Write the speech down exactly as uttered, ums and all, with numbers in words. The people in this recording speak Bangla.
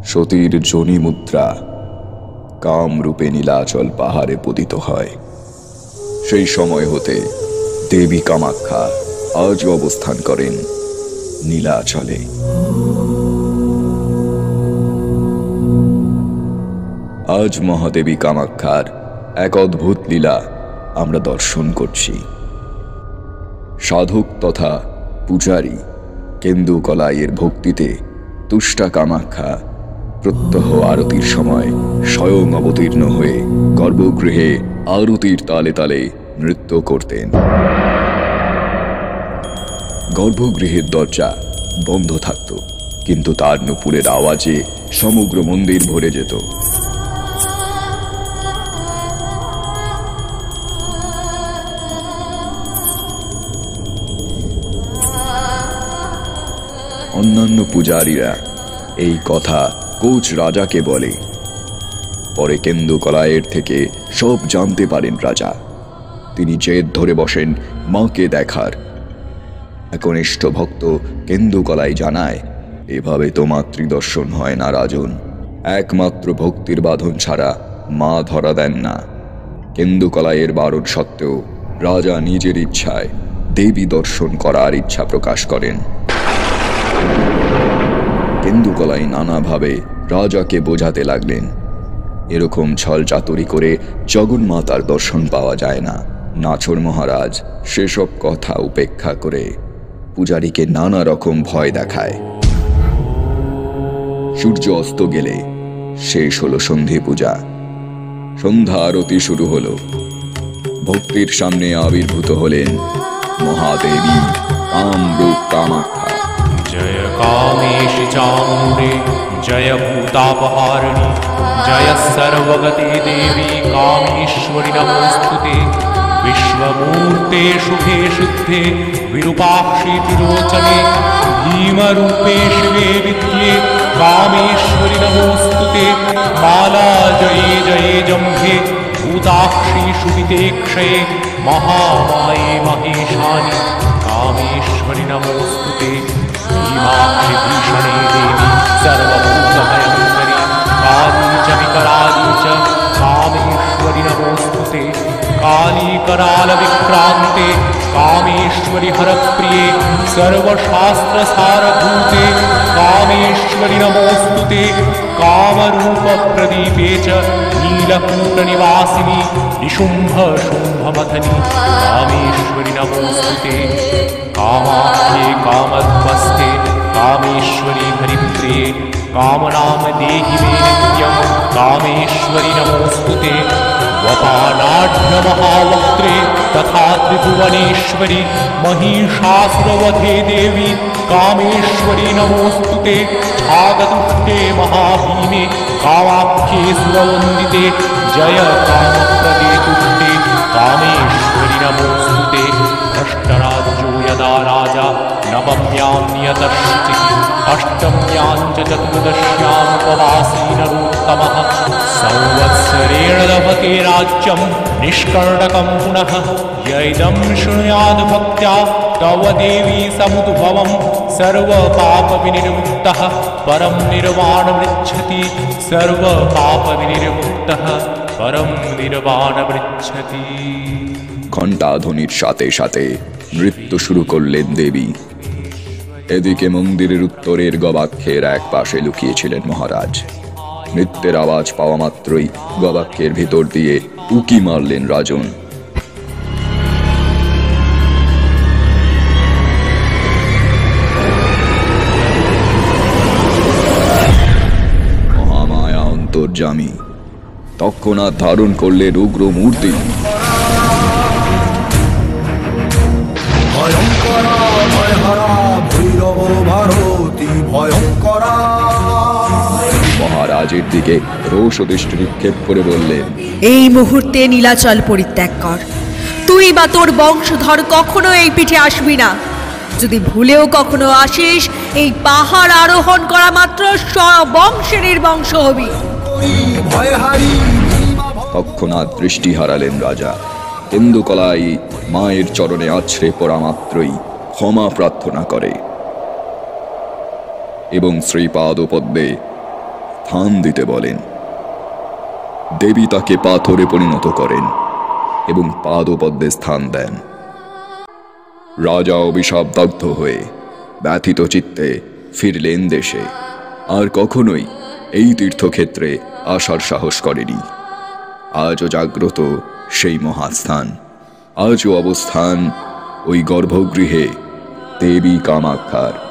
সতীর যোনি মুদ্রা কামরূপে নীলাচল পাহাড়ে পতিত হয়। সেই সময় হতে দেবী কামাখ্যা আজও অবস্থান করেন নীলাচলে। আজ মহাদেবী কামাখ্যার এক অদ্ভুত লীলা আমরা দর্শন করছি। সাধক তথা পূজারী কেন্দুকলাইয়ের ভক্তিতে তুষ্টা কামাখ্যা প্রত্যহ আরতির সময় স্বয়ং অবতীর্ণ হয়ে গর্ভগৃহে আরতির তালে তালে নৃত্য করতেন। গর্ভগৃহের দরজা বন্ধ থাকত, কিন্তু তার নুপুরের আওয়াজে সমগ্র মন্দির ভরে যেত। অন্যান্য পূজারীরা এই কথা কোচ রাজাকে বলে। পরে কেন্দুকলাইয়ের থেকে সব জানতে পারেন রাজা। তিনি জেদ ধরে বসেন মাকে দেখার। একনিষ্ঠ ভক্ত কেন্দুকলাই জানায়, এভাবে তো মাতৃদর্শন হয় না রাজন। একমাত্র ভক্তির বাঁধন ছাড়া মা ধরা দেন না। কেন্দুকলাইয়ের বারণ সত্ত্বেও রাজা নিজের ইচ্ছায় দেবী দর্শন করার ইচ্ছা প্রকাশ করেন। কেন্দুকলাই নানাভাবে রাজাকে বোঝাতে লাগলেন, এরকম ছল চাতুরি করে জগন্মাতার দর্শন পাওয়া যায় না। নাছোড় মহারাজ সেসব কথা উপেক্ষা করে পূজারীকে নানা রকম ভয় দেখায়। সূর্য অস্ত গেলে শেষ হলো সন্ধি পূজা। সন্ধ্যা আরতি শুরু হলো। ভক্তির সামনে আবির্ভূত হলেন মহাদেবী কামরূপ কামাখ্যা। जय कामेशि चामुण्डे जय भूतापहारिणि जय सर्वगते देवी कामेश्वरि नमोस्तुते। विश्वमूर्ते शुभे शुद्धे विरूपाक्षि त्रिलोचने भीमरूपे शिवे विद्ये कामेश्वरि नमोस्तुते। माला जये जये जम्भे भूताक्षि शुभिते क्षये महामाये महेशानि कामेश्वरि नमोस्तुते। भीमाक्षि भीषणे देवी सर्वभूतभयङ्करी काली च विकराली च कामेश्वरि नमोस्तुते। काली कराल विक्रान्ते कामेश्वरि हरप्रिये सर्वशास्त्रसारभूते कामेश्वरि नमोस्तुते। कामरूपप्रदीपे च नीलकूटनिवासिनि निशुम्भ शुम्भमथनि कामेश्वरि नमोस्तुते। कामाख्ये कामध्वस्ते कामेश्वरि हरिप्रिये कामनाम देहि मे नित्यं कामेश्वरि नमोस्तुते। वपानाढ्य महावक्त्रे तथा त्रिभुवनेश्वरि महिषासुरवधे देवी कामेश्वरि नमोस्तुते। छागतुष्टे महाभीमे कामाख्ये सुरवन्दिते जय कामप्रदे तुष्टे कामेश्वरि नमोस्तुते। अष्टराज्यो यदा राजा नवम्यां नियतश्चिः अष्टम्यां च चतुर्दश्यामुपवासी नरोत्तमः संवत्सरेण लभते राज्यं निष्कर्णकं पुनः। यैदं शृणुयाद् भक्त्या तव देवी समुद्भवं सर्वपापविनिर्मुक्तः परं निर्वाणमृच्छति। सर्वपापविनिर्मुक्तः परं निर्वाणमृच्छति। ঘণ্টাধ্বনির সাথে সাথে নৃত্য শুরু করলেন দেবী। এদিকে মন্দিরের উত্তরের গবাক্ষের এক পাশে লুকিয়েছিলেন মহারাজ। নৃত্যের আওয়াজ পাওয়া মাত্রই গবাক্ষের ভিতর দিয়ে উকি মারলেন রাজন। মহামায়া অন্তর্যামী তৎক্ষণাৎ ধারণ করলেন উগ্র মূর্তি। মহারাজের দিকে রোষ দৃষ্টি নিক্ষেপ করে বললেন, এই মুহূর্তে নীলাচল পরিত্যাগ কর। তুই বা তোর বংশধর কখনো এই পিঠে আসবি না। যদি ভুলেও কখনো আসিস, এই পাহাড় আরোহণ করা মাত্র বংশে নির্বংশ হবি। তৎক্ষণাৎ দৃষ্টি হারালেন রাজা। কেন্দুকলাই মায়ের চরণে আছড়ে পড়া মাত্রই ক্ষমা প্রার্থনা করে এবং শ্রীপাদপদ্মে স্থান দিতে বলেন। দেবী তাকে পাথরে পরিণত করেন এবং পাদপদ্মে স্থান দেন। রাজা অভিশাপদগ্ধ হয়ে ব্যথিত চিত্তে ফিরলেন দেশে। আর কখনোই এই তীর্থক্ষেত্রে আসার সাহস করেনি। আজও জাগ্রত সেই মহাস্থান, আজও অবস্থান ওই গর্ভগৃহে দেবী কামাক্ষার।